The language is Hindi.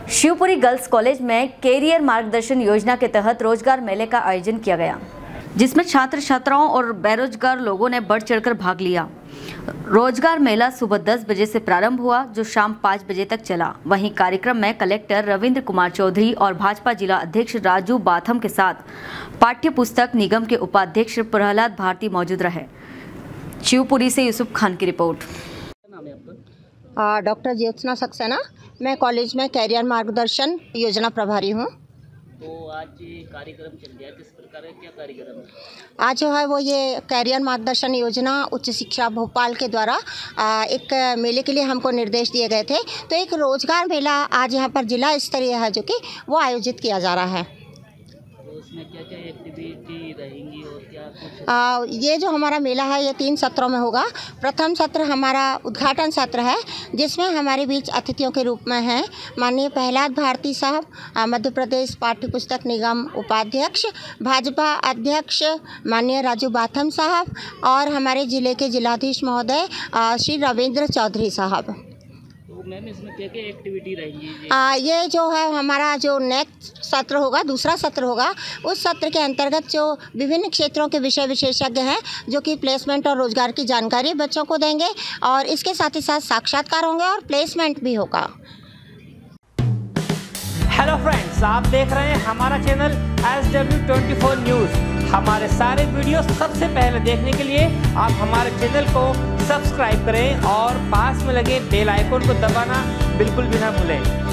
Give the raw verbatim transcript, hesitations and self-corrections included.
शिवपुरी गर्ल्स कॉलेज में कैरियर मार्गदर्शन योजना के तहत रोजगार मेले का आयोजन किया गया, जिसमें छात्र छात्राओं और बेरोजगार लोगों ने बढ़ चढ़कर भाग लिया। रोजगार मेला सुबह दस बजे से प्रारंभ हुआ, जो शाम पाँच बजे तक चला। वहीं कार्यक्रम में कलेक्टर रविंद्र कुमार चौधरी और भाजपा जिला अध्यक्ष राजू बाथम के साथ पाठ्य पुस्तक निगम के उपाध्यक्ष प्रहलाद भारती मौजूद रहे। शिवपुरी से यूसुफ खान की रिपोर्ट। डॉक्टर ज्योत्सना सक्सेना, मैं कॉलेज में कैरियर मार्गदर्शन योजना प्रभारी हूँ। तो आज कार्यक्रम चल गया, किस प्रकार है, क्या कार्यक्रम है? आज जो है वो ये कैरियर मार्गदर्शन योजना उच्च शिक्षा भोपाल के द्वारा एक मेले के लिए हमको निर्देश दिए गए थे। तो एक रोजगार मेला आज यहाँ पर जिला स्तरीय है, जो कि वो आयोजित किया जा रहा है। तो उसमें क्या क्या एक्टिविटी रहेंगी और क्या कुछ? आ, ये जो हमारा मेला है ये तीन सत्रों में होगा। प्रथम सत्र हमारा उद्घाटन सत्र है, जिसमें हमारे बीच अतिथियों के रूप में हैं माननीय प्रहलाद भारती साहब, मध्य प्रदेश पाठ्य पुस्तक निगम उपाध्यक्ष, भाजपा अध्यक्ष माननीय राजू बाथम साहब और हमारे ज़िले के जिलाधीश महोदय श्री रविंद्र चौधरी साहब। तो मैम इसमें क्या क्या एक्टिविटी रहेंगी? आ, ये जो है हमारा जो नेक्स्ट सत्र होगा, दूसरा सत्र होगा, उस सत्र के अंतर्गत जो विभिन्न क्षेत्रों के विषय विशेषज्ञ हैं जो कि प्लेसमेंट और रोजगार की जानकारी बच्चों को देंगे, और इसके साथ ही साथ साक्षात्कार होंगे और प्लेसमेंट भी होगा। हेलो फ्रेंड्स, आप देख रहे हैं हमारा channel S W twenty four news. हमारे सारे वीडियो सबसे पहले देखने के लिए आप हमारे चैनल को सब्सक्राइब करें और पास में लगे बेल आइकन को दबाना बिल्कुल भी ना भूलें।